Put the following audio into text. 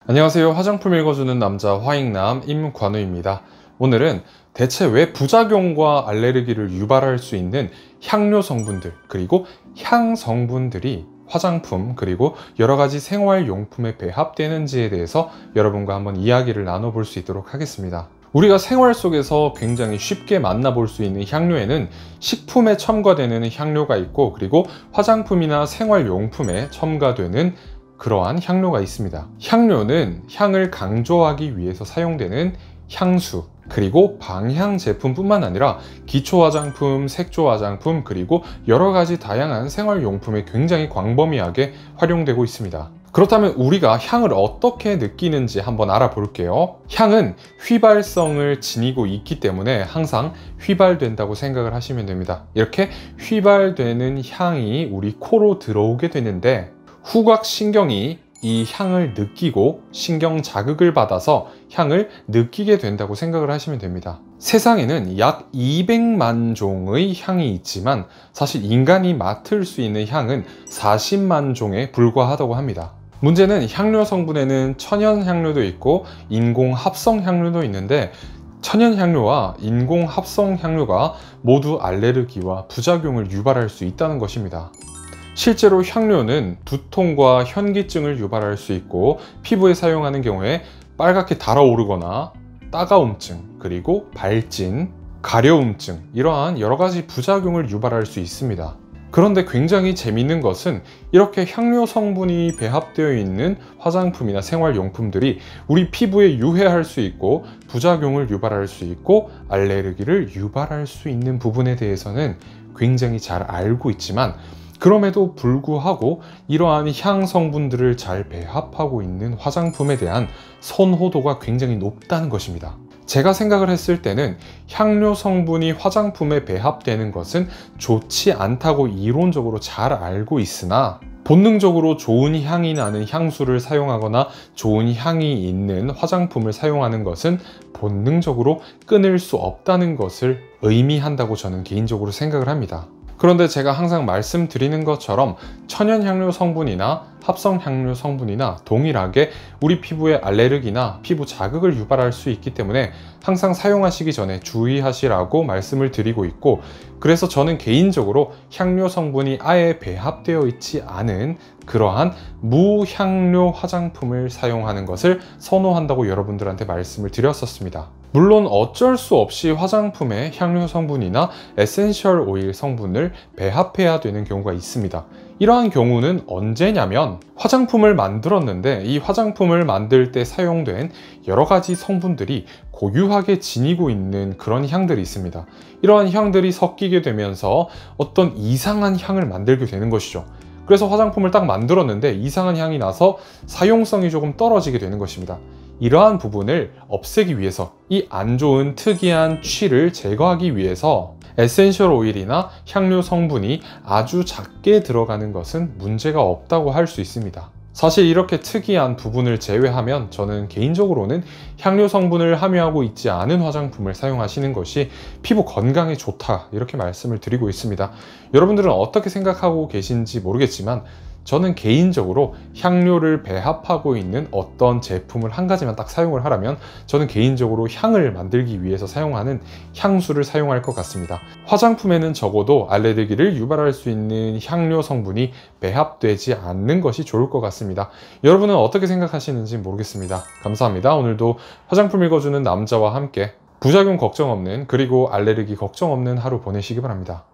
안녕하세요. 화장품 읽어주는 남자 화익남 임관우입니다. 오늘은 대체 왜 부작용과 알레르기를 유발할 수 있는 향료 성분들 그리고 향 성분들이 화장품 그리고 여러가지 생활용품에 배합되는지에 대해서 여러분과 한번 이야기를 나눠볼 수 있도록 하겠습니다. 우리가 생활 속에서 굉장히 쉽게 만나볼 수 있는 향료에는 식품에 첨가되는 향료가 있고, 그리고 화장품이나 생활용품에 첨가되는 그러한 향료가 있습니다. 향료는 향을 강조하기 위해서 사용되는 향수, 그리고 방향 제품뿐만 아니라 기초 화장품, 색조 화장품, 그리고 여러 가지 다양한 생활용품에 굉장히 광범위하게 활용되고 있습니다. 그렇다면 우리가 향을 어떻게 느끼는지 한번 알아볼게요. 향은 휘발성을 지니고 있기 때문에 항상 휘발된다고 생각을 하시면 됩니다. 이렇게 휘발되는 향이 우리 코로 들어오게 되는데, 후각신경이 이 향을 느끼고 신경 자극을 받아서 향을 느끼게 된다고 생각을 하시면 됩니다. 세상에는 약 200만 종의 향이 있지만 사실 인간이 맡을 수 있는 향은 40만 종에 불과하다고 합니다. 문제는 향료 성분에는 천연 향료도 있고 인공 합성 향료도 있는데, 천연 향료와 인공 합성 향료가 모두 알레르기와 부작용을 유발할 수 있다는 것입니다. 실제로 향료는 두통과 현기증을 유발할 수 있고, 피부에 사용하는 경우에 빨갛게 달아오르거나 따가움증, 그리고 발진, 가려움증, 이러한 여러 가지 부작용을 유발할 수 있습니다. 그런데 굉장히 재미있는 것은 이렇게 향료 성분이 배합되어 있는 화장품이나 생활용품들이 우리 피부에 유해할 수 있고 부작용을 유발할 수 있고 알레르기를 유발할 수 있는 부분에 대해서는 굉장히 잘 알고 있지만, 그럼에도 불구하고 이러한 향 성분들을 잘 배합하고 있는 화장품에 대한 선호도가 굉장히 높다는 것입니다. 제가 생각을 했을 때는 향료 성분이 화장품에 배합되는 것은 좋지 않다고 이론적으로 잘 알고 있으나, 본능적으로 좋은 향이 나는 향수를 사용하거나 좋은 향이 있는 화장품을 사용하는 것은 본능적으로 끊을 수 없다는 것을 의미한다고 저는 개인적으로 생각을 합니다. 그런데 제가 항상 말씀드리는 것처럼 천연 향료 성분이나 합성 향료 성분이나 동일하게 우리 피부에 알레르기나 피부 자극을 유발할 수 있기 때문에 항상 사용하시기 전에 주의하시라고 말씀을 드리고 있고, 그래서 저는 개인적으로 향료 성분이 아예 배합되어 있지 않은 그러한 무향료 화장품을 사용하는 것을 선호한다고 여러분들한테 말씀을 드렸었습니다. 물론 어쩔 수 없이 화장품에 향료 성분이나 에센셜 오일 성분을 배합해야 되는 경우가 있습니다. 이러한 경우는 언제냐면, 화장품을 만들었는데 이 화장품을 만들 때 사용된 여러 가지 성분들이 고유하게 지니고 있는 그런 향들이 있습니다. 이러한 향들이 섞이게 되면서 어떤 이상한 향을 만들게 되는 것이죠. 그래서 화장품을 딱 만들었는데 이상한 향이 나서 사용성이 조금 떨어지게 되는 것입니다. 이러한 부분을 없애기 위해서, 이 안 좋은 특이한 취를 제거하기 위해서 에센셜 오일이나 향료 성분이 아주 작게 들어가는 것은 문제가 없다고 할 수 있습니다. 사실 이렇게 특이한 부분을 제외하면 저는 개인적으로는 향료 성분을 함유하고 있지 않은 화장품을 사용하시는 것이 피부 건강에 좋다, 이렇게 말씀을 드리고 있습니다. 여러분들은 어떻게 생각하고 계신지 모르겠지만 저는 개인적으로 향료를 배합하고 있는 어떤 제품을 한 가지만 딱 사용을 하라면 저는 개인적으로 향을 만들기 위해서 사용하는 향수를 사용할 것 같습니다. 화장품에는 적어도 알레르기를 유발할 수 있는 향료 성분이 배합되지 않는 것이 좋을 것 같습니다. 여러분은 어떻게 생각하시는지 모르겠습니다. 감사합니다. 오늘도 화장품 읽어주는 남자와 함께 부작용 걱정 없는, 그리고 알레르기 걱정 없는 하루 보내시기 바랍니다.